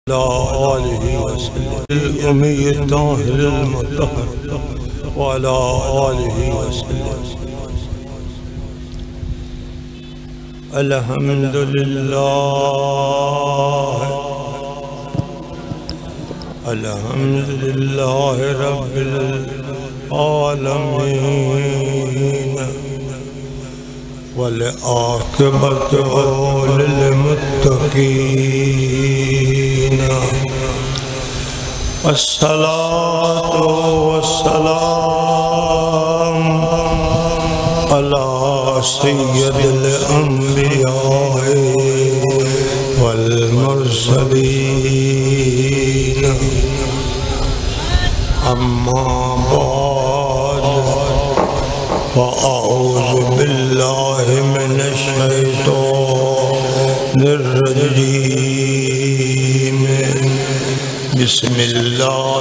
الأمي الطاهر المطهر وعلى آله وسلم. الحمد لله رب العالمين والعاقبة للمتقين. الصلاة والسلام على سيد الأنبياء والمرسلين. أما بعد فأعوذ بالله من الشيطان الرجيم. بسم الله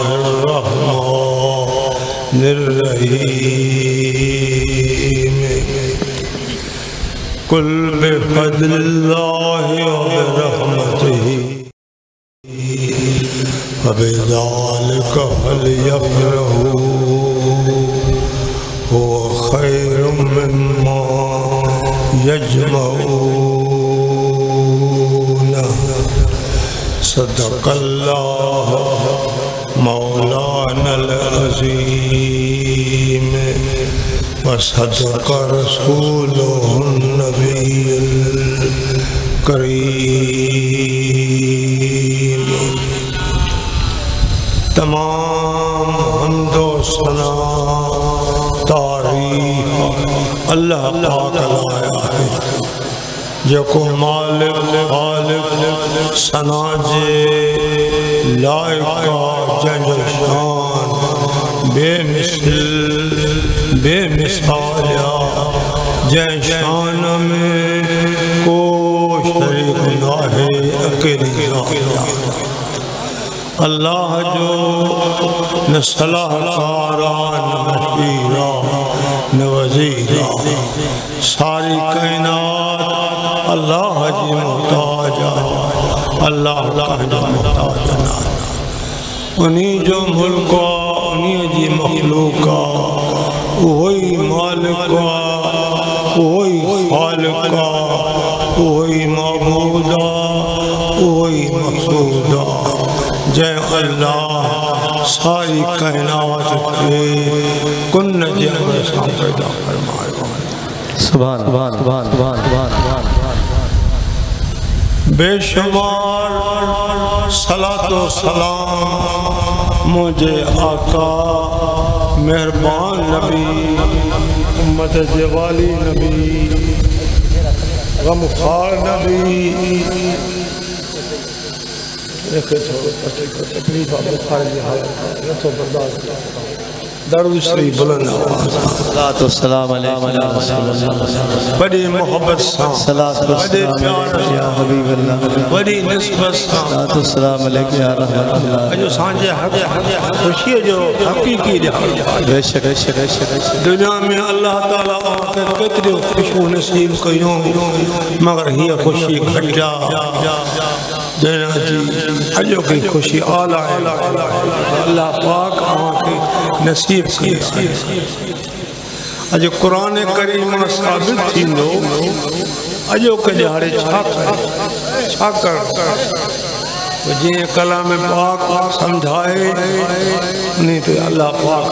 الرحمن الرحيم. قل بفضل الله وبرحمته فبذلك فليفرحوا هو خير مما يجمعون. صدق الله مولانا العظيم وصدق رسوله النبي الكريم. तमाम हमदो सना तारीफ अल्लाह पाक लाया है जो को मालिक खालिक सना जे लायका जंज शान बेमिसाल जै शान में को शरीक ना है अकेली अल्लाह जो न सलाहकारा न मशीरा न वज़ीरा सारी कायनात अल्लाह जी मोहताज अल्लाह जो मोहताज उन्हीं जो मुल्क उन्हीं जी मखलूक वही मालिक वही खालिक वही माबूद वही मक़सूद जय अल्लाह सारी कायनात के कुन जैसा पैदा फरमाया। सुभान सुभान सुभान सुभान सुभान बेशुमार सलातो सलाम मुझे आका मेहरबान नबी उम्मत जवाली नबी गमखार नबी तकलीफ बुखार की हालत तो बर्दाश्त दर्द शरीफ बुलंद सलात व सलाम अलैहि बड़ी मोहब्बत से सलात व सलाम या हबीब अल्लाह बड़ी निस्बत से सलात व सलाम अलैहि या रहमत अल्लाह जो सांझे खुशी जो हकीकी बेशक दुनिया में अल्लाह ताला केतरी खुशबू नसीब कयो मगर ये खुशी घटा अजो की खुशी आला अल्लाह पाक आके नसीब अज कुरान करीम साबित थी अजो के जहाड़े जी कलाम पाक समझाए नहीं तो अल्लाह पाक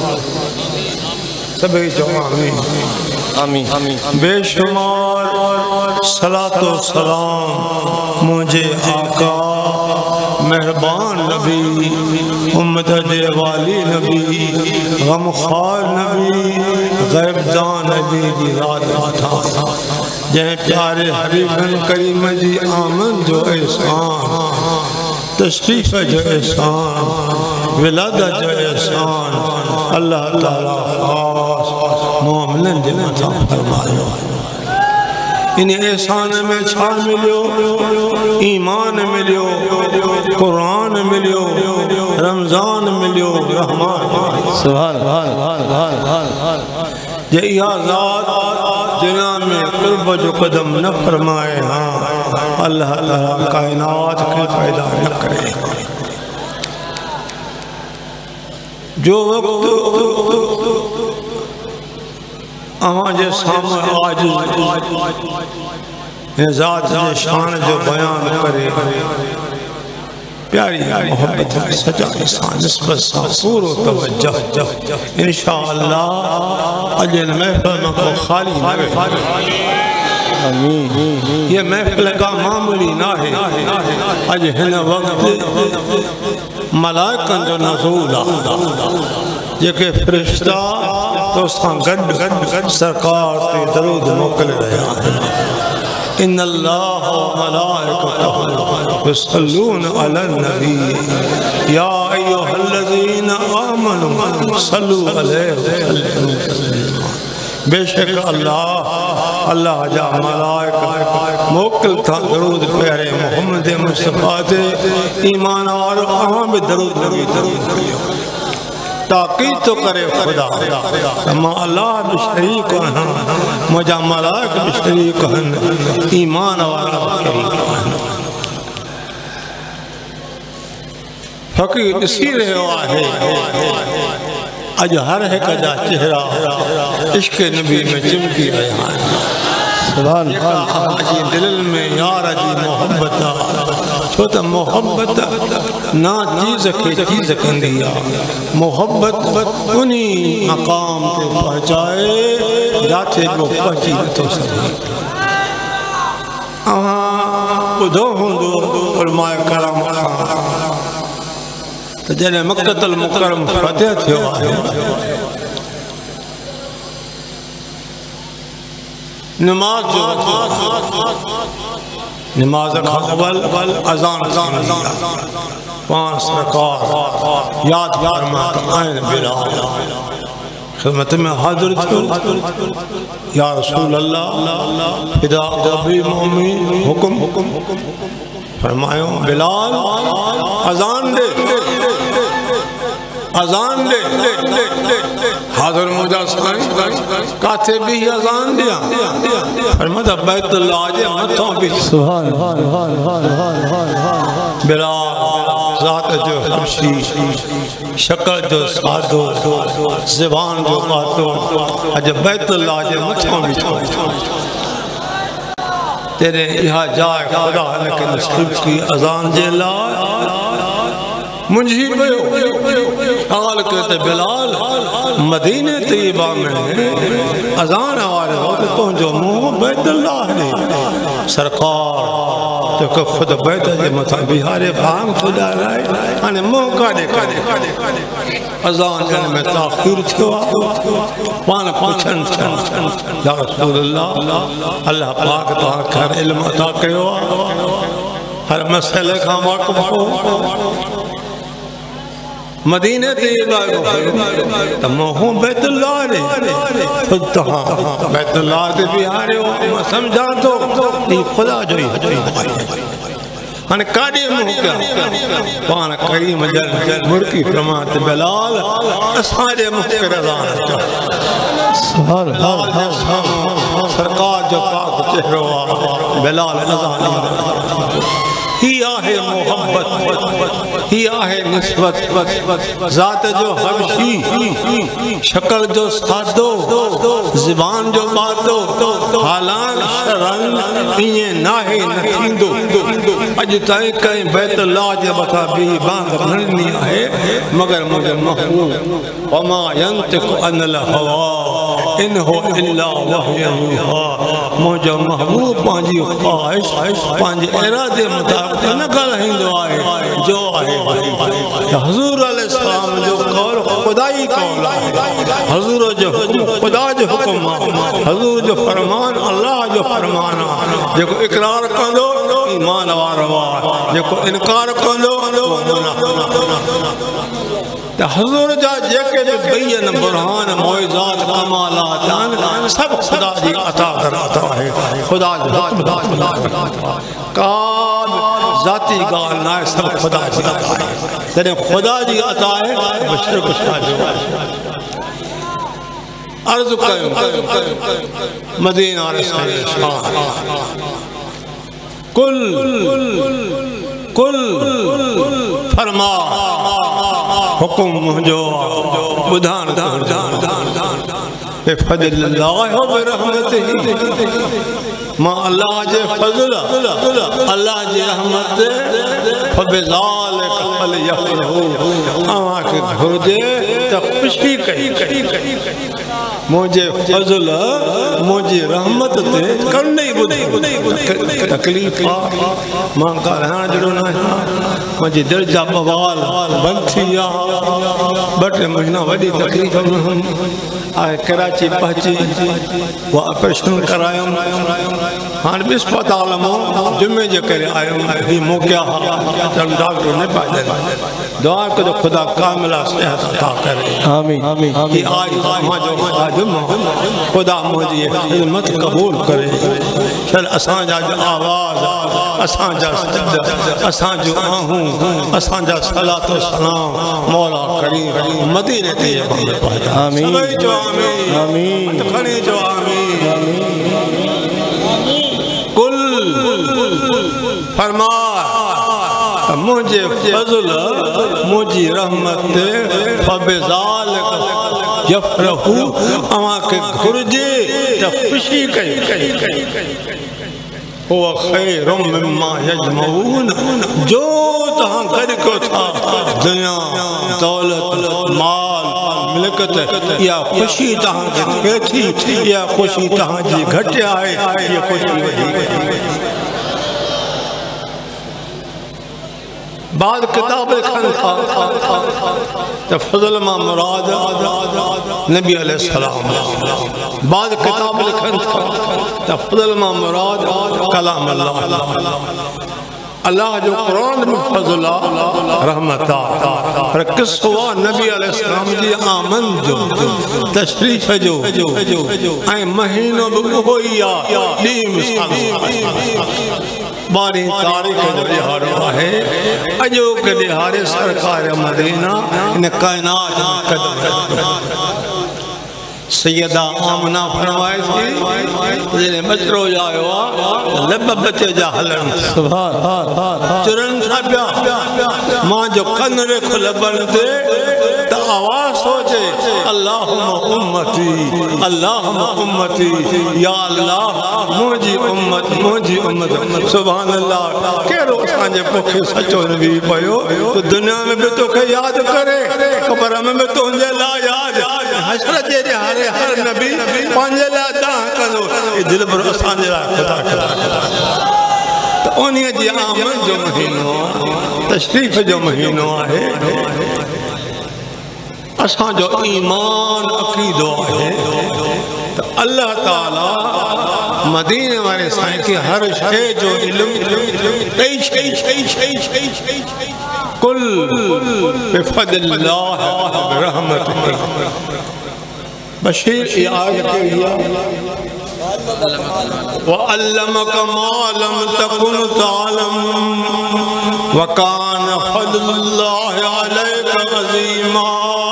सभी जो आमीन आमीन बेशुमार सलातो सलाम मुझे आका मेहरबान नबी उम्मत वाली नबी गमखार नबी गैबदान नबी जी रात था जै प्यारे हबीबन करीम जी आमन जो एहसान तशरीफ जो एहसान विलादत जो एहसान अल्लाह ताला खास मोमिनन जे मथा फरमायो। इन एहसान में छा मिलियो ईमान मिलियो कुरान मिलियो रमजान मिलियो रहमान सुभान सुभान सुभान सुभान ये ज़ात दुनिया में कुर्ब जो कदम न फरमाए हाँ अल्लाह ताला कायनात के पैदा न करे। जो वक्त हमारे सामने आज ज़ात जे शान जो बयान करे प्यारी मोहब्बत सजा इंसान निस्बत सा पूरो तवज्जो इंशाअल्लाह अज महफिल में को खाली न ये महफिल का मामूली ना है। अज हिन वक्त मलाइकन जो नज़ूल जेके फरिश्ता तो सां गॾु सरकार ते दरूद मोकिल रहा है। इन्नल्लाह व मलाइकतहु युसल्लून अलन नबी या अय्युहल्लज़ीना आमनू सल्लू अलैहि वसल्लिमू तस्लीमा। बेशक अल्लाह जा मलाइका मोकिल था दरूद प्यारे मोहम्मद मुस्तफा ते ईमान वारो अहां भी दरूद ताक़ीद तो करे खुदा मां अल्लाह भी शरीक आहियां मुंहिंजा मलाइक भी शरीक आहिनि ईमान वारा शरीक आहिनि। फ़क़ीर ॾिसी रहियो आहे अज हर एक जा चेहरा इश्क नबी में चिमकी रहा है। दिल में यार जी मोहब्बत छो त मोहब्बत ना चीज़ के चीज़ कंदी आहे। मोहब्बत उन्हीं मकाम ते पहुँचाए जाते को पहुँची नथो सघे। ॿुधो हूंदो उलमाए करम त जॾहिं मक्कतुल मुकरम फतेह थियो आहे नमाज जो नमाज क़बल अज़ान पांच रकात याद आइन बिलाल खिदमत में हाजिर थियो या रसूल अल्लाह फिदा अबी मोमिन हुक्म फरमायो बिलाल अज़ान दे हाजिर मुझा काथे भी अज़ान दिया फरमाया बैतुल्लाह जे मथों भी सुभान बिलाल ज़ात जो हबशी शक्ल जो सादो ज़बान जो बातो अज बैतुल्लाह जे मथों भी तेरे यह जाए खुदा ने के नसीब की अज़ान जे ला मुझी पे हाल कहते बिलाल मदीने तैयबा में अज़ान वाले वक्त तो जो मुंह बैतुल्लाह ने सरकार तो खुद बैत जे मथा बिहारे भांग खुदा राय अने मुंह काडे अज़ान में ताख़ीर थियो पान पुछन या रसूल अल्लाह अल्लाह पाक तो खैर इल्म अता कयो हर मसले का वाक़िफ़ हो मदीने तैयबा त मोह बैतुल्लाह ने बैतुल्लाह ते बिहारे हो समझा तो ये खुदा जो ही अने काडे मुंह क्या पान करीम जल मुर्की फरमात बिलाल असांजे मुंह के रज़ान सुभान अल्लाह सरकार जो पाक चेहरो बिलाल अज़ान ही आहे मोहब्बत ही आहे निस्बत ज़ात जो हबशी शक्ल जो सादो ज़बान जो बातो हालान शरन इए नाहे न थींदो अज ताईं कई बैतुल्लाह जे मथा बि बांग भरनी आहे मगर मुझे महबूब वमा यंतिकु अनिल हवा इन हो इल्ला वहयु यूहा मुझे महबूब पांजी ख्वाहिश पांजे इरादे मुताबिक न ॻाल्हाईंदो आहे जो आहे हुज़ूर अलैहिस्सलाम जो कौल खुदाई कौल आहे हुज़ूर जो हुक्म खुदा जो हुक्म आहे हुज़ूर जो फरमान अल्लाह जो फरमान आहे जेको इकरार कंदो ईमान वारो आहे जेको इनकार कंदो त हुज़ूर जा जेके भी बैन बुरहान मौइज़ात कमालात सब खुदा जी अता है खुदा जो का ज़ाती गाल ना सब खुदा जी अता है जॾहिं खुदा जी अता है बशर कुछ जो अर्ज कयो मदीना रसूल शाह कुल कुल फरमा हुकुम मुझो बुधान बिफज़लिल्लाह व रहमतिही मां अल्लाह जे फज़ल अल्लाह जी रहमत फबिज़ालिक फलयफ़रहू अवा के घुर्जे त खुशी कई मुझे फज़ल मुझी रहमत ते करने बुधी तकलीफ मां ॻाल्हाइण जहिड़ो न मुझी दिल जा बवाल बंद थी विया ॿ टे महीना वॾी तकलीफ़ में आए कराची पहुची वो ऑपरेशन करायुमि हाणे बि अस्पताल मां जुमे जे करे आयुमि ही मौक़िया डॉक्टर न पाए दुआ करो खुदा कामिला सेहत अता करे आमीन आमीन आज खुदा मुझी खिदमत कबूल करे चल असांजा आवाज़ असांजा असांजो आहूं असांजा सलात व सलाम मौला करीम मदीने ते आमीन आमीन खणी जो आमीन कुल फरमा मुझे फज़ल मुझी रहमत फबिज़ालिक यफ़रहू अवा के घुर्जे त खुशी कई हुआ खैरुम मिम्मा यजमऊन जो तहां गॾु कयो था दुनिया दौलत माल मिलकत या खुशी तहां खे थिए थी या खुशी तहां जी घटि आहे या खुशी वधीक बाद किताब लिखन था तो फजल मा मुराद नबी अलैहिस्सलाम बाद किताब लिखन था तो फजल मा मुराद कलाम अल्लाह अल्लाह जो कुरान में फजल रहमत पर किस्सो नबी अलैहिस्सलाम जी आमन जो तशरीफ जो ऐ महीनो भी हो या डी मिसाल 12 तारीख जो ॾिहाड़ो आहे अॼो के ॾिहाड़े सरकार मदीना इन कायनात में कदम सैयदा आमना फरमाए थी जॾहिं बचड़ो जायो आहे लब बचे जा हलन सुभान चुरन था पिया मां जो कन रेखो लबन ते त आवाज़ सोचे अल्लाहुम्मा उम्मती या अल्लाह मुझी उम्मत सुभान अल्लाह केरो असांजे पोखे सचो नबी पयो तो दुनिया में भी तोखे याद करे क़ब्र में भी तुंहिंजे लाइ याद हशर जे ॾिहाड़े हर नबी पंहिंजे लाइ दाह कंदो ए दिल पर असांजे लाइ खुदा करे तो उन्हीअ जी आमद जो महीनो तशरीफ जो महीनो आहे असांजो ईमान अक़ीदो आहे तो अल्लाह ताला मदीने वाले साईं के हर शय जो इल्म कुल बिफज़लिल्लाह व रहमतिही बशीर ये आयत है व अल्लमक मा लम तकुन तालम व कान फज़लुल्लाह अलैका अज़ीमा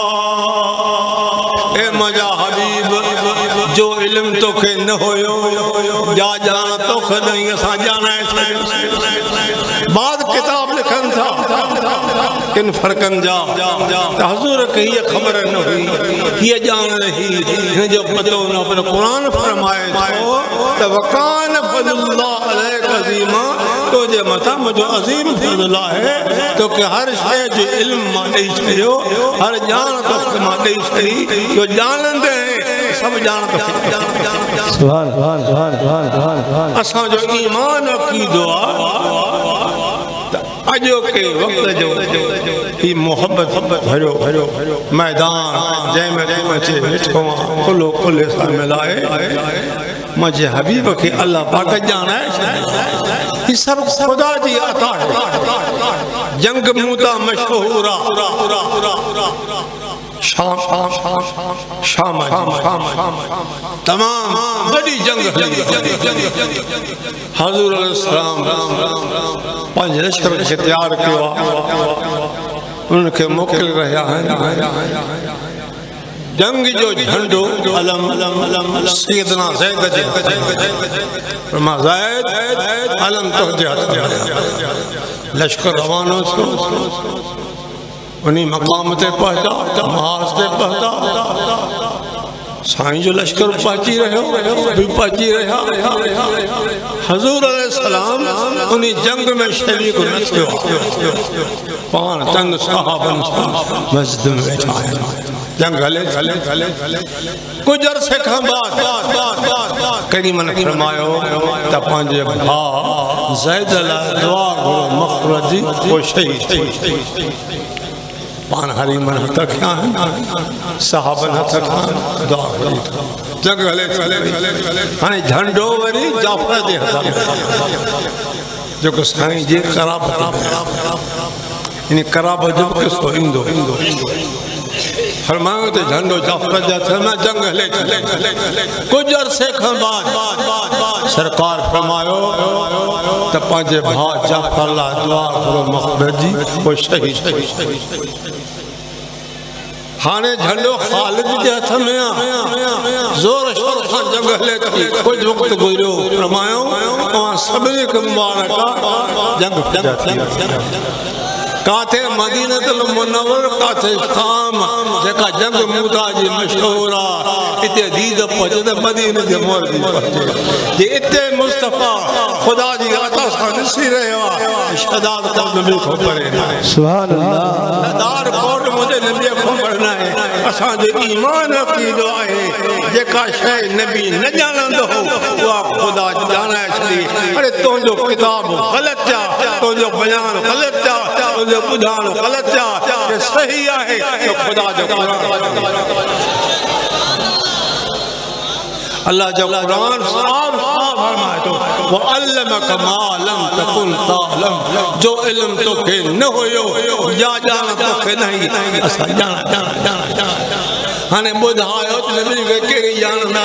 ए मजा हबीब जो इल्म तोखे न होयो जा जान तोखे नहीं असां जाना बाद किताब लिखन था किन फर्कन जा हुजूर के ये खबर न हुई ये जान रही जो पतो न पर कुरान फरमाए तो वकान फज़लुल्लाह अलैका अज़ीमा तो जे मथा मुझो अज़ीम फज़ल है तो के हर शय जो इल्म मां ॾेई छॾियो हर ॼाण तो मां ॾेई छॾी जो ॼाणंदे सब जान तो सुभान सुभान सुभान सुभान सुभान असां जो ईमान अक़ीदो अजो के वक्त जो ही मोहब्बत भरो मैदान जै में तू अचे वेठो खुलो खुले सा मिलाए मुझे हबीब के अल्लाह पाक जाना है ये सब खुदा जी अता है जंग मुता मशहूरा शाम तमाम बड़ी जंग हुजूर अलैहिस्सलाम पांच लश्कर के तैयार किया उनके मोकल रहा है जंग जो झंडो अलम सैयदना ज़ैद जे फरमा ज़ैद अलम तो जे हथ लश्कर रवानो थियो उन्हीं मकाम ते पहुंचा महाज ते पहुंचा साईं जो लश्कर पहुंची रहो भी पहुंची रहा हजूर अलैहिस्सलाम उन्हीं जंग में शरीक न थियो पान चंद सहाबन मस्जिद में बैठा है जंग हले कुछ अरसे खां बाद करीमन फरमायो त पंहिंजे भाउ ज़ैद लाइ दुआ घुरो मखरजी वो शहीद थी पान हरी मन हथ खिया सहाबन हथ खिया दुआ घुरी जंग हले हाणे झंडो वरी जाफर जे हथ में जो को साईं जे कराबत इन कराबत जो किसो इंदो फरमायो तो झंडो जाफर जा थमा जंग हले कुछ अरसे खां बाद सरकार फरमायो त पंहिंजे भाउ जाफर लाइ दुआ करो मखरजी वो शहीद हाने झंडो खालिद जे हथ में जोर शोर सां जंग हले थी कुछ वक्त गुजरियो फरमायो तव्हां सभिनी खे मुबारक जंग थी काथे मदीनतुल मुनव्वर काथे शाम जेका जंग मूता जी मशहूर आ इते दीद पहुंचे त मदीने जे मोर जी पहुंचे जे इते मुस्तफा खुदा जी अता सां ॾिसी रहियो आहे शहदाद कोट नबी खो परे सुभान अल्लाह शहदाद कोट मुझे नबी खो पढ़ना है असां जो ईमान अकीदो आहे जेका शय नबी न ॼाणंदो हो उहा खुदा ॼाणाए छॾी अरे तुंहिंजो किताब ग़लत जा तुंहिंजो बयान ग़लत जा तुंहिंजो ॿुधाइण ग़लत जा सही आहे तो खुदा जो अल्लाह जो कुरान साफ फरमाए तो वो अल्लमक मा लम तकुन तालम जो इल्म तोखे न हुयो या ॼाण तोखे नहीं असां ॼाणा हाणे ॿुधायो त नबी खे कहिड़ी ॼाणंदा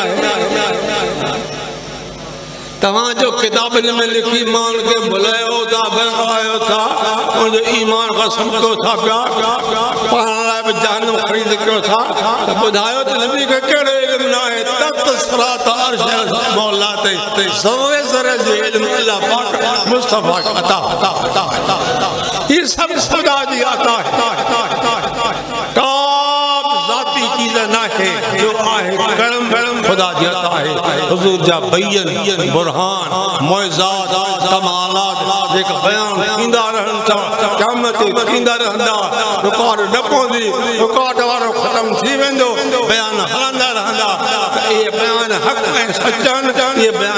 तव्हां जो किताबनि में लिखी मान के बुलायो था बरकायो था उनजो ईमान का समझो था पिया पढ़ण लाइ बि जानम ख़रीद कयो था त ॿुधायो त नबी खे कहिड़ो इल्मु न आहे तख्त सिरात अर्श मौला ते ज़रे ज़रे जो इल्मु अल्लाह पाक मुस्तफा खे अता ये सब खुदा जी अता है का ज़ाती चीज़ न है जो आहे करम खुदा जी अता है हुजूर जा बयन बुरहान मौइज़ात कमालात जेका बयान थींदा रहनि था क़यामत थींदा रहंदा रुकावट न पवंदी रुकावट वारो ख़त्म थी वेंदो बयान हलंदा रहंदा ये बयान हक़ ऐं सच आहिनि ये बयान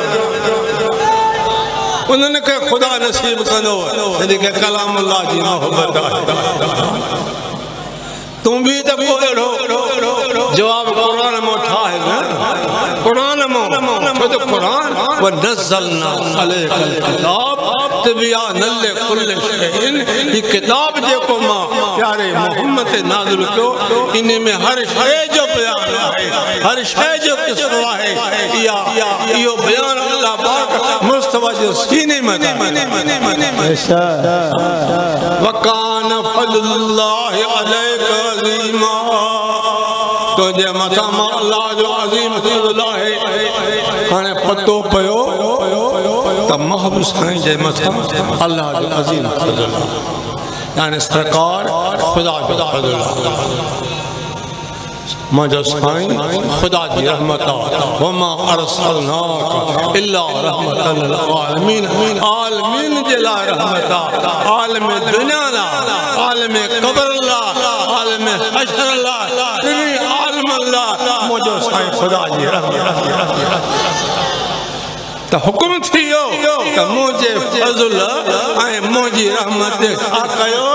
उन्हनि खे खुदा नसीब कंदो जंहिंखे कलामुल्लाह जी मोहब्बत आहे तुम भी तो जवाब कुरान में ठाहे न कुरान में तो कुरान व नज़लना अलैकल किताब तिबयानल लिकुल्लि शैइन ये किताब जेको मां प्यारे मोहम्मद ते नाज़िल कयो इन में हर शय जो बयान है हर शय जो किस्सो है यो बयान अल्लाह पाक मुस्तफा जो सीने में वकान फज़लुल्लाहि अलैका अज़ीमा तुझे मथा अल्लाह जो अज़ीम फज़ल है हाणे पतो पयो त महबूब साईं जे मथा अल्लाह जो अज़ीम फज़ल यानी सरकार खुदा जो फज़ल मुझो साईं खुदा जी रहमत वमा अरसलनाका इल्ला रहमतल लिल आलमीन आलमीन जे लाइ रहमत आलम दुनिया लाइ आलम क़ब्र लाइ आलम हशर लाइ आलम लाइ मुझो साईं खुदा जी रहमत त हुकुम थियो त मुझे फज़ल ऐं मुझी रहमत छा कयो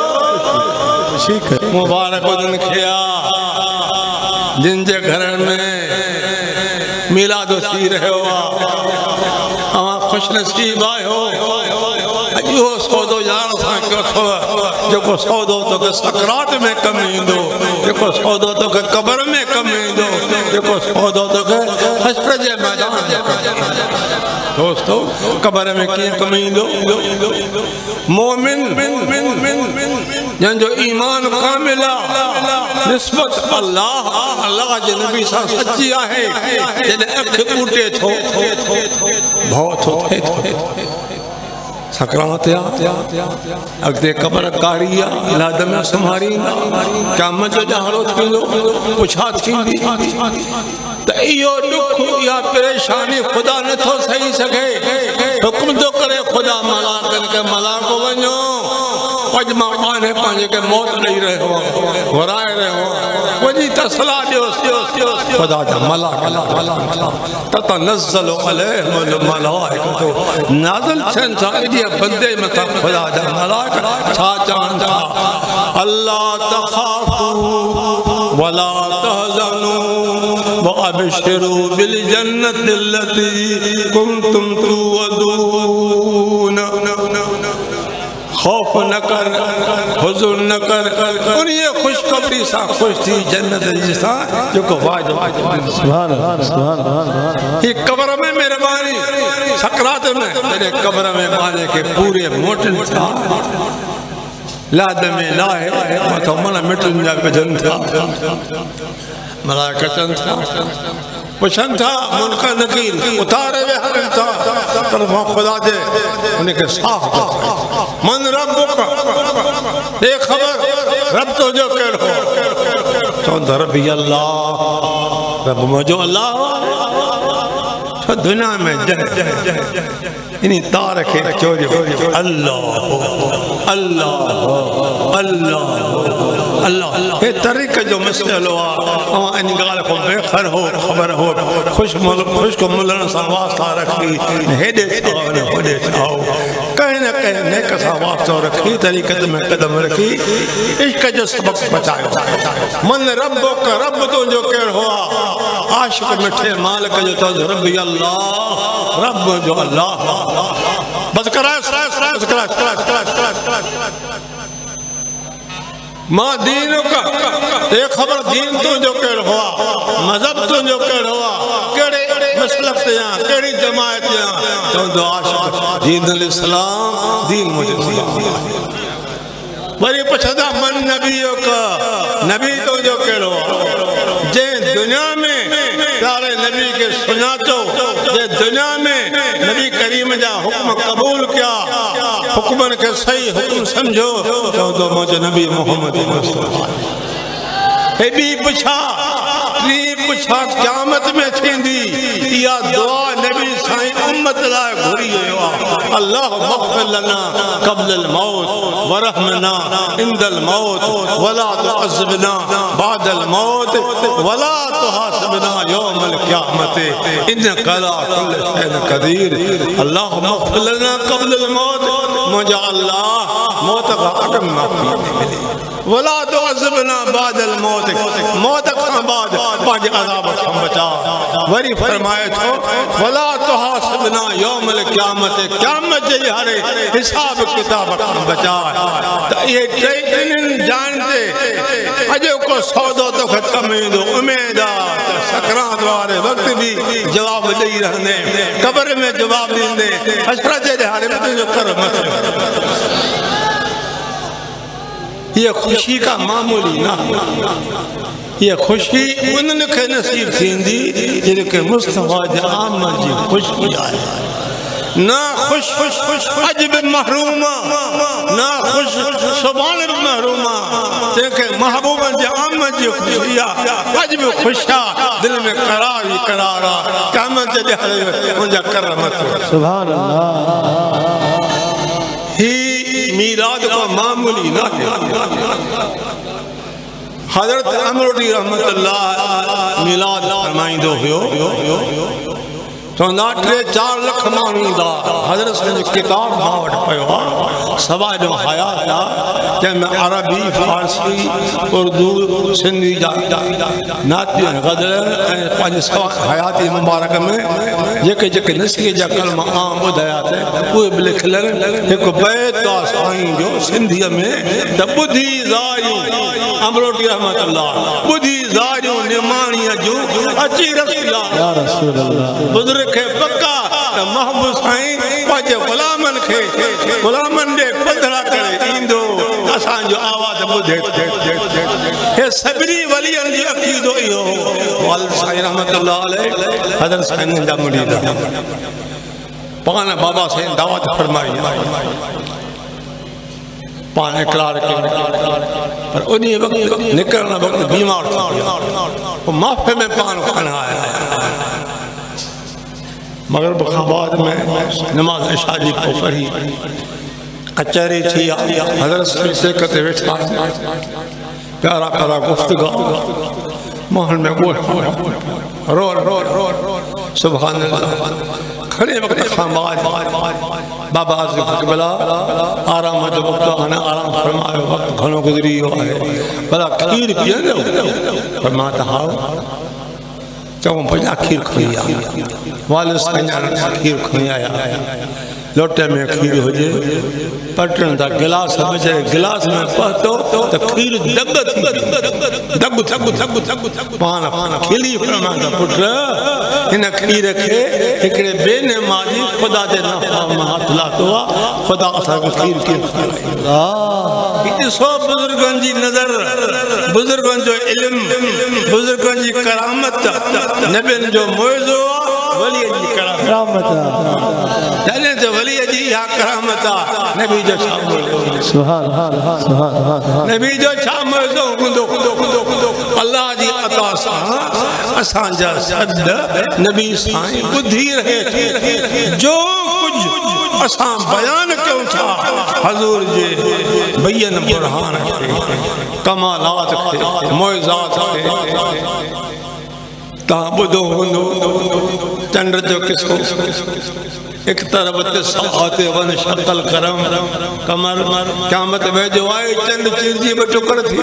मुबारक उन्हनि खे जिन जे घर में मिलादो थी रहियो आहे खुश नसीब आयो इहो सौदो यार सां कयो अथव जेको सौदो तोखे सकरात में कम ईंदो जेको सौदो तोखे क़ब्र में कम ईंदो जेको सौदो तोखे हश्र जे मैदान में दोस्तो क़ब्र में कीअं कम ईंदो मोमिन जंहिंजो ईमान कामिल आहे निस्बत अल्लाह जे नबी सां सची आहे जॾहिं अखि ॿूटे थो भउ थो थिए सकरात अॻिते क़बर कारी आहे लाद में संभारींदा क़यामत जो ॼाणो थींदो पुछा थींदी त इहो ॾुख इहा परेशानी ख़ुदा नथो सही सघे हुकुम थो करे ख़ुदा मलाकनि खे मलाको वञो अॼु मां पाणे पंहिंजे खे मौत ॾेई रहियो आहियां वराए रहियो आहियां वञी तसला ॾियोसि ख़ुदा जा मलाक ततनज़्ज़लु अलैहिमुल मलाइकतु नाज़िल थियनि था एॾे बंदे मथां ख़ुदा जा मलाक छा चवनि था अल्ला तख़ाफ़ू वला तहज़नू वअबशिरू बिल जन्नति अल्लती कुंतुम तुअदून खौफ न कर हुज़ुर न कर उन्हीं खुशखबरी सां खुश थी जन्नत जिसां जेको वाजो सुभान अल्लाह ये कब्र में मेहरबानी सकरात में तेरे कब्र में माने के पूरे मोटन था लाद में लाए मथो मन मिटन जा बजन था मलाइकतन था पुछन था मुनका नकीर उतारे वे हरन था तरफा खुदा दे उन्हें के साफ मन रब्बुक ये खबर रब तो जो कह हो तो रब्बी अल्लाह रब मुझो अल्लाह दुनिया में जय इन्हीं तार के चोरी अल्लाह अल्लाह अल्लाह अल्लाह ये तरीक़े जो मसलो आ इन गाल को बेखर हो खबर हो खुश को मिलण सां वास्ता रखी हेॾे छाओ न होॾे छाओ कहीं न कहीं नेक सां वास्तो रखी तरीक़त में कदम रखी इश्क जो सबक बचायो मन रब्बो का रब तुंहिंजो कहिड़ो आहे आशिक़ मिठे मालिक जो तुंहिंजो रब्बी अल्लाह रब जो अल्लाह बस कराए मां दीन का ये खबर दीन तुंहिंजो कहिड़ो आहे मज़हब तुंहिंजो कहिड़ो आहे कहिड़े मसलक ते आहियां कहिड़ी जमायत ते आहियां चवंदो आशिक़ दीन इस्लाम दीन मुंहिंजो वरी पुछंदा मन नबीअ का नबी तुंहिंजो कहिड़ो आहे जंहिं दुनिया में प्यारे नबी के सुञातो जे दुनिया में नबी करीम जा हुक्म कबूल किया हुक्मन के सही हुक्म समझो तो मुझे नबी मोहम्मद मुस्तफा हेबी पुछा क़यामत में थींदी या दुआ नबी साईं उम्मत लाइ घुरी वियो आहे अल्लाह मग़फ़िर लना क़ब्ल अल मौत वरहमना इंदल मौत वला तुअज़्ज़िबना बादल मौत वला तुहासिबना यौमल क़यामत इन्नका अला कुल्लि शैइन क़दीर अल्लाह मग़फ़िर लना क़ब्ल अल मौत मुझे अल्लाह मौत का अगम माफ़ी वला तुअज़्ज़िबना बादल मौत का बाद पांच अज़ाब खां बचा वरी फरमाए थो वला तुहासिबना यौमल क़यामत क़यामत जे हारे हिसाब किताब खां बचा त ये टिन जानते अजो को सौदो तो खत्म ईंदो उम्मीद आहे सकरात वारे वक्त भी जवाब ॾेई रहंदे कब्र में जवाब ॾींदे हशर जे हारे में तुंहिंजो कर मत ये खुशी का मामूली ना ये खुशी उन्हनि खे नसीब थींदी जिनके मुस्तफा जे आमद जी खुशी आहे ना खुश अज भी महरूमा ना खुश सुभान भी महरूमा जंहिंखे महबूब जे आमद जी खुशी आहे अज भी खुश आहे दिल में करार ही करार आहे क़यामत जे ॾींहुं मुंहिंजा कर मत सुभान अल्लाह ही मीराद का मामूली ना हज़रत अमरुद्दीन रहमतुल्लाह मिलाद फरमाईंदो हुयो चवंदा 3-4 लख माण्हू ईंदा हज़रत संहिंजी किताब मां वटि पियो आहे सवा जो हयात आहे जंहिंमें अरबी फारसी उर्दू सिंधी जा नातियूं गज़ल ऐं पंहिंजे सवा हयाती मुबारक में जेके नसीह जा कलमा आम ॿुधाया अथई उहे बि लिखियल आहिनि हिकु बैत आहे साईं जो सिंधीअ में त ॿुधी ज़ारियूं अमरुद्दीन रहमतुल्लाह ॿुधी ज़ारियूं निमाणीअ जूं अची रसूला बुज़ुर्ग खे पका त महबूब साईं पंहिंजे ग़ुलामनि ॾे पधरा करे ॾींदो असांजो आवाज़ ॿुधे हे सभिनी वलियनि जी अक़ीदो इहो वालिद साईं रहमतुल्लाह अलैह हज़रत साईं जा मुरीद पान बाबा साईं दावत फरमाई पान इकरार कयो पर उन वक़्तु निकिरण वक़्तु बीमार थी वियो माफ़े में पान खण आया मगरिब खां बाद में नमाज़ इशा जी पोइ पढ़ी कचहरी थी हज़रत साईं सेक ते वेठा प्यारा प्यारा गुफ़्तगू मोहन में रो रो रो सुभान अल्लाह खड़े वक्त खां बाद बाबा क़िबला आराम जो वक़्तु हाणे आराम फरमायो वक़्तु घणो गुज़री वियो आहे भला खीर पीअंदो पर मां त हाओ चऊं भॼा खीर खणी आ वालिद साईं खीर खणी आया लोटे में खीर हुजे पटण था गिलास में गिलास में पहुतो तो खीर दग थी दग थग थग थग पान पान खिली फरमांदा पुट इन खीर के एकड़े बेनमाज़ी खुदा जे नाम में हाथ लातो खुदा असा को खीर के ॾिसो बुजुर्गनि जी नज़र बुजुर्गनि जो इल्म बुजुर्गनि जी करामत नबियनि जो मौइज़ो वली जी करामत जने जो वली जी या करामत नबी जो शाम सुभान अल्लाह नबी जो शाम जो हुंदो अल्लाह जी अता सां असां जा सद नबी साईं बुधी रहे जो कुछ असां बयान कयूं था हजूर जे बयन बुरहान कमालात के मौइज़ात के ता बुधो हुंदो चंद्र जो किसो एक तरफ ते वन शक्ल करम कमर क़यामत में जो आए चंद चिरजी में टुकड़ थी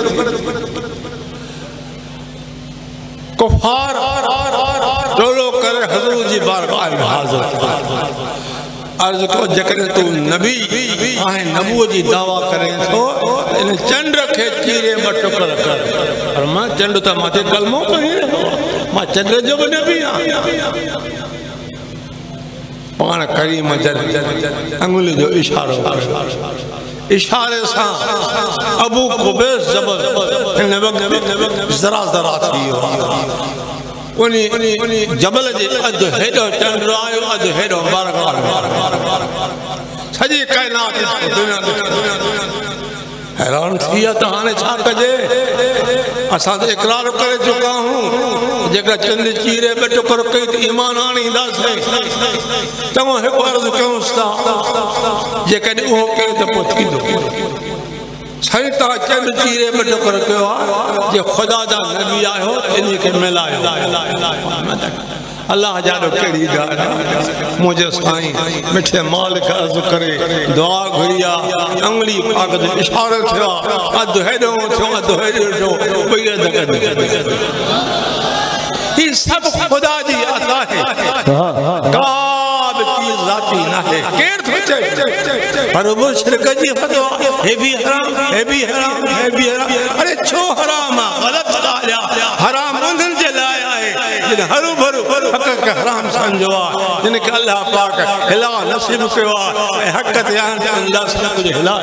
कुफार टोलो करे हजूर जी बारगाह में हाजिर अर्ज को जकरे तू नबी आहे नबूअ जी दावा करे तो इन चंद्र के चीरे में टुकड़ कर और मां चंद्र त माथे कलमो पढ़ी मां चंद्र जो भी नबी पान करीम अंगुली जो इशारो इशारे से अबू कुबैस जबल जरा जरा थी उनी जबल जे अध हेडो चंद्र आयो अध हेडो बारगाह सजी कायनात दुनिया हैरान थी तो हाँ छा कजे असा तो इकरार करे चुका हूँ जेका चंद चीरे में टुकर कई तो ईमान आणींदासीं चङो हिकु अर्ज़ु कयूं था जेकॾहिं उहो कयो त पोइ थींदो साईं तव्हां चंद चीरे में टुकर कयो आहे जे ख़ुदा जा नबी आहियो इन खे मिलायो अल्लाह जानो केड़ी गाल मुझे साईं मिठे मालिक अर्ज़ करे दुआ घुरिया अंगली पाक जो इशारो थियो अध हेडो थियो अध हेडो थियो बई अध ये सब खुदा जी अता है का भी चीज जाती ना है केर सोचे पर वो शिरक जी फतवा है भी हराम है भी हराम है भी हराम अरे छो हराम गलत ॻाल्हि हराम उन्हनि जे लाइ आहे जिन हरू भरू हक़ खे हराम समझो आहे जिन खे अल्लाह पाक हिला नसीब कयो आहे हक़ ते अल्लाह सब कुछ हिला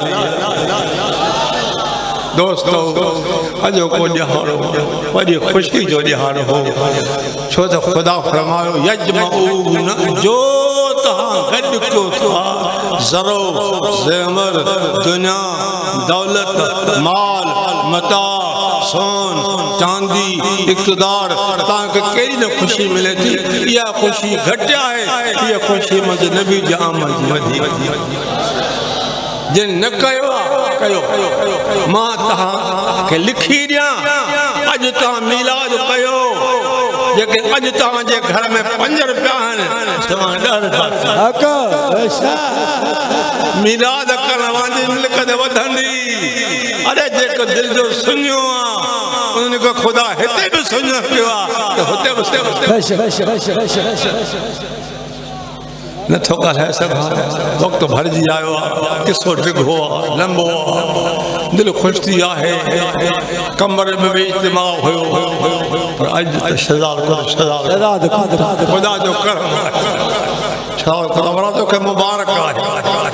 दोस्तों अजो को ॾिहाड़ो वॾी ख़ुशी जो ॾिहाड़ो हो छो त ख़ुदा फरमायो यजमऊन जो तव्हां गॾु कयो था ज़रो ज़ेवर दुनिया दौलत माल मता सोन चांदी इक़्तिदार तव्हांखे कहिड़ी न ख़ुशी मिले थी इहा ख़ुशी घटि आहे इहा ख़ुशी मुंहिंजे नबी जी आमद वधीक जिन न कयो कयो मां तव्हांखे लिखी ॾियां अॼु तव्हां मीलाद कयो जेके अॼु तव्हांजे घर में 5 रुपया आहिनि तव्हां 10 मीलाद करण वांजी मिल्कत वधंदी अरे जेको दिल जो सुञो आहे उनखे ख़ुदा हिते बि सुञो पियो आहे त हुते नथो ॻाल्हाए सघां वक़्तु भरिजी आयो आहे किसो डिघो आहे लंबो आहे दिलि ख़ुशि थी आहे कमर में बि इज्तिमा हुयो पर अॼु त ख़ुदा जो करम छा ख़ुदा तोखे मुबारक आहे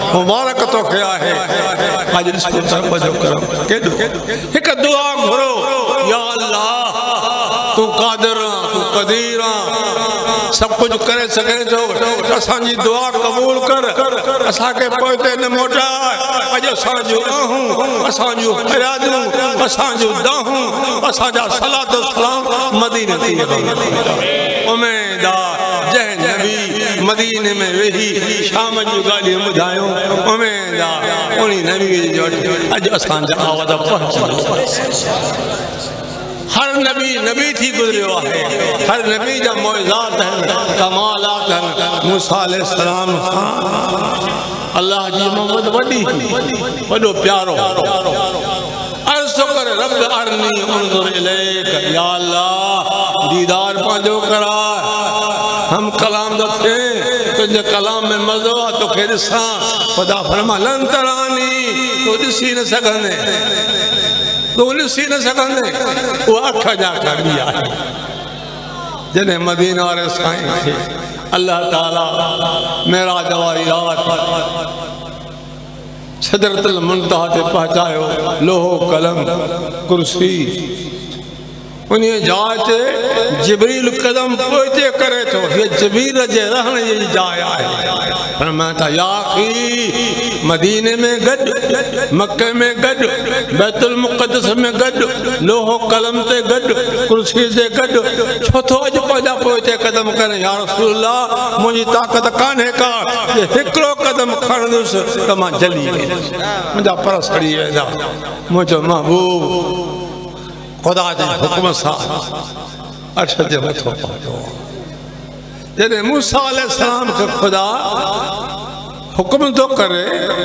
मुबारक तो क्या है आज इसको तवज्जो करो केडो एक दुआ घुरो या अल्लाह तू कादिर तू कदीर सब कुछ करे सके जो असांजी दुआ कबूल कर असांखे पोइते न मोटा अॼु असांजो आहूं असांजो फरियादूं असांजो दाहूं असांजा सलात सलाम मदीने ते उम्मीद आहे जंहिं नबी मदीने में वेही शाम जूं ॻाल्हियूं ॿुधायूं उम्मीद आहे उन नबी जो अॼु असांजा आवाज़ पहुची हर नबी नबी थी गुजरियो है हर नबी जा मौइज़ात हैं कमालात हैं मूसा अलैहिस्सलाम अल्लाह जी मोहब्बत वडी वडो प्यारो अर्ज़ कर रब अरनी उन्ज़ुर इलैक या अल्लाह दीदार पांजो करा हम कलाम दो थे तुझे कलाम में मज़ो आ तो के ॾिसां खुदा फरमा लन तरानी तो ॾिसी न सघंदे तो ॾिसी न सघंदे वो अख जा कबी आहे जॾहिं मदीना वारे साईं खे अल्लाह ताला मेराज वारी रात सिदरतुल मुंतहा ते पहुचायो लोहो कलम कुर्सी उन जाइ ते जिब्रील कदम पोइते करे थो ये जिब्रील जे रहण जी जाइ आहे फरमाता या अखी मदीने में गड मक्के में गड बैतुल मुक़द्दस में गड लोहो कलम ते गड कुर्सी ते गड छो तो अज पंहिंजा पोइते कदम करे या रसूल अल्लाह मुंहिंजी ताक़त कान्हे का जे हिकिड़ो कदम खणंदुसि त मां जली वेंदुसि मुंहिंजा पर सड़ी वेंदा मुंहिंजो महबूब खुदा जे हुक्म सां अर्श जे मथो पहुतो जॾहिं मूसा अलैहिस्सलाम खे खुदा हुक्म थो करे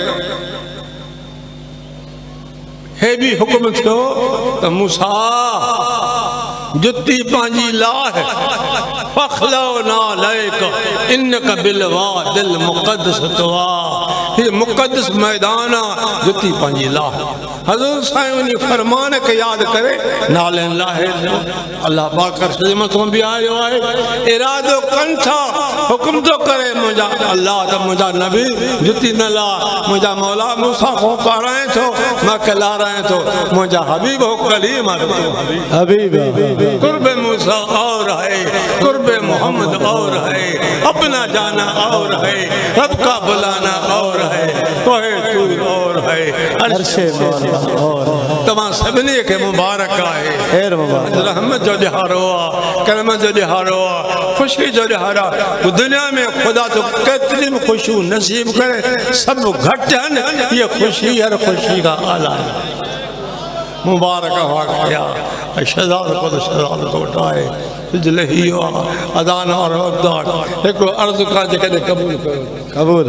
हे भी हुक्म थियो त मूसा जुत्ती पंहिंजी लाह फखलो ना लैक इन्नक बिलवादिल मुक़द्दस तुआ ये मुक़द्दस मैदान जुत्ती पंहिंजी लाह हज़ूर साईं उन फरमान के याद करे नाले लाहे अल्लाह पाक कर मथों भी आयो है इरादो कन था हुक्म तो करे मुझा अल्लाह तो मुझा नबी जुती न ला मुझा मौला मूसा को पाराए तो मैं कला रहे तो मुझा हबीब हो कलीम हबीब कुर्ब मूसा और है कुर्ब मोहम्मद और है अपना जाना और है रब का बुलाना और है तो है तू और है अर्शे मौला और तमाम सभिनी के मुबारक आहे खैर मुबारक रहमत जो ॾिहारो आहे करम जो ॾिहारो आहे ख़ुशी जो ॾिहारो आहे दुनिया में खुदा तो केतिरी ख़ुशियूं नसीब करे सब घटि आहिनि ये खुशी हर खुशी का आला मुबारक वाक़िया शहज़ाद को उठाए सिजलही अदान और वक़्तार एक अर्ज़ का जेकॾहिं कबूल कयो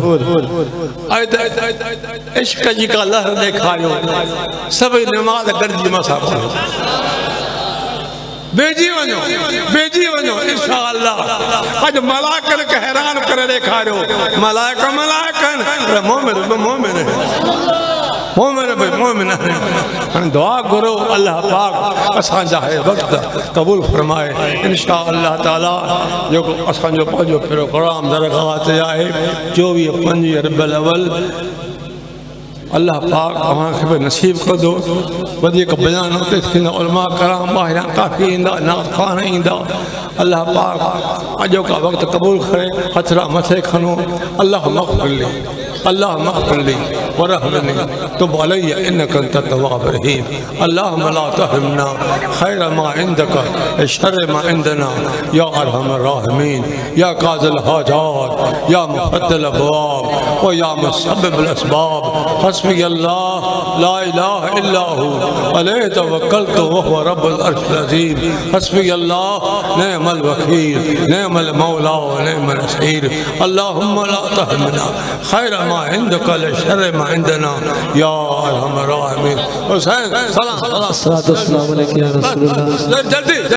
कबूल इश्क जी का लहर ॾेखारियो सभई नमाज़ गॾिजी मसां पढ़ो बेजी वञो इंशाअल्लाह अॼु मलाइकनि खे हैरान करे ॾेखारियो मलाइकनि मोमिन हाणे दुआ घुरो अल्लाह पाक असांजा है वक़्त कबूल फरमाए इंशाअल्लाह ताला जेको असांजो पंहिंजो प्रोग्राम दरगाह ते आहे 24-25 रबियुल अव्वल अल्लाह पाक अव्हांखे बि नसीब कंदो वधीक बयान उते थींदा उलमा कराम ॿाहिरां काफ़ी ईंदा नाख़वान ईंदा अल्लाह पाक अॼो का वक़्तु क़बूल करे हथरा मथे खणो अल्लाह मग़फ़िर ली वरहमनी तुब अलैया इन्नका अंत तव्वाब रहीम अल्लाहुम्मा ला तहरिमना खैर मा इंदका शर्र मा इंदना या अरहमर राहिमीन या काज़िल हाजात या मुफ़द्दिल अबवाब व या मुसब्बिबुल असबाब हस्बी अल्लाह ला इलाहा इल्ला हु अलैहि तवक्कलतु व हुवा रब्बुल अर्शिल अज़ीम हस्बी अल्लाह निअमल वकील निअमल मौला व निअमल नसीर अल्लाहुम्मा ला तहरिमना खैर मा इंदका शर्र मा इंदना या अरहमर राहिमीन। हुसैन सलाम अलैहि या रसूलल्लाह जल्दी